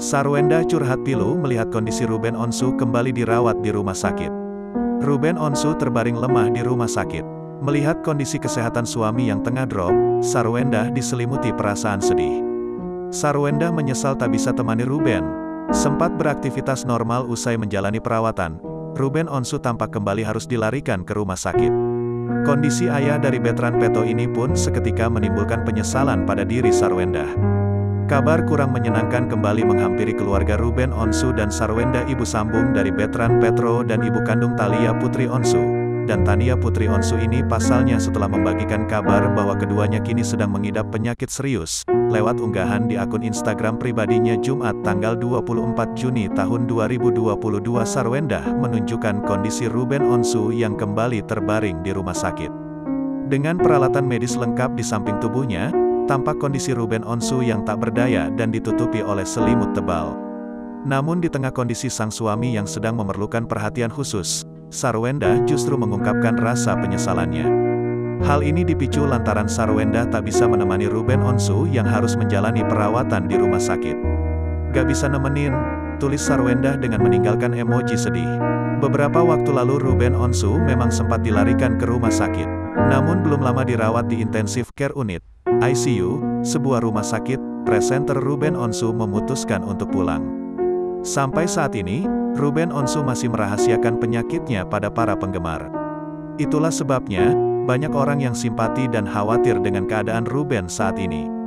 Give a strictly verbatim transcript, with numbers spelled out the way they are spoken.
Sarwenda curhat pilu melihat kondisi Ruben Onsu kembali dirawat di rumah sakit. Ruben Onsu terbaring lemah di rumah sakit. Melihat kondisi kesehatan suami yang tengah drop, Sarwenda diselimuti perasaan sedih. Sarwenda menyesal tak bisa temani Ruben. Sempat beraktivitas normal usai menjalani perawatan, Ruben Onsu tampak kembali harus dilarikan ke rumah sakit. Kondisi ayah dari veteran peto ini pun seketika menimbulkan penyesalan pada diri Sarwenda. Kabar kurang menyenangkan kembali menghampiri keluarga Ruben Onsu dan Sarwenda, ibu sambung dari veteran Petro dan ibu kandung Thalia Putri Onsu. Dan Tania Putri Onsu ini pasalnya setelah membagikan kabar bahwa keduanya kini sedang mengidap penyakit serius. Lewat unggahan di akun Instagram pribadinya Jumat tanggal dua puluh empat Juni tahun dua ribu dua puluh dua, Sarwenda menunjukkan kondisi Ruben Onsu yang kembali terbaring di rumah sakit. Dengan peralatan medis lengkap di samping tubuhnya, tampak kondisi Ruben Onsu yang tak berdaya dan ditutupi oleh selimut tebal. Namun di tengah kondisi sang suami yang sedang memerlukan perhatian khusus, Sarwenda justru mengungkapkan rasa penyesalannya. Hal ini dipicu lantaran Sarwenda tak bisa menemani Ruben Onsu yang harus menjalani perawatan di rumah sakit. "Gak bisa nemenin," tulis Sarwenda dengan meninggalkan emoji sedih. Beberapa waktu lalu Ruben Onsu memang sempat dilarikan ke rumah sakit. Namun belum lama dirawat di Intensive Care Unit, I C U, sebuah rumah sakit. Presenter Ruben Onsu memutuskan untuk pulang. Sampai saat ini, Ruben Onsu masih merahasiakan penyakitnya pada para penggemar. Itulah sebabnya, banyak orang yang simpati dan khawatir dengan keadaan Ruben saat ini.